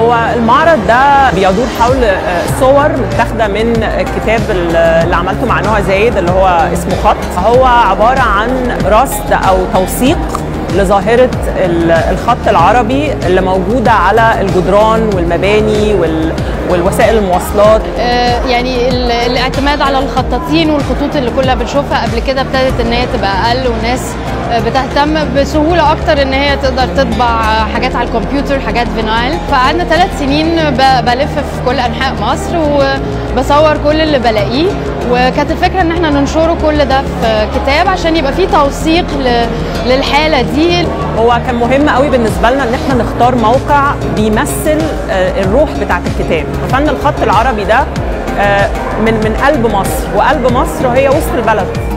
هو المعرض ده بيدور حول صور متاخده من الكتاب اللي عملته مع نوها زايد اللي هو اسمه خط. هو عباره عن رصد او توثيق لظاهرة الخط العربي اللي موجودة على الجدران والمباني والوسائل المواصلات. يعني الاعتماد على الخطاطين والخطوط اللي كلها بنشوفها قبل كده ابتدت ان هي تبقى اقل، والناس بتهتم بسهولة اكتر ان هي تقدر تطبع حاجات على الكمبيوتر، حاجات فينايل. فقعدنا 3 سنين بلف في كل انحاء مصر وبصور كل اللي بلاقيه، وكانت الفكرة ان احنا ننشره كل ده في كتاب عشان يبقى فيه توثيق للحالة دي. هو كان مهم قوي بالنسبة لنا ان احنا نختار موقع بيمثل الروح بتاعت الكتاب. فن الخط العربي ده من قلب مصر، وقلب مصر هي وسط البلد.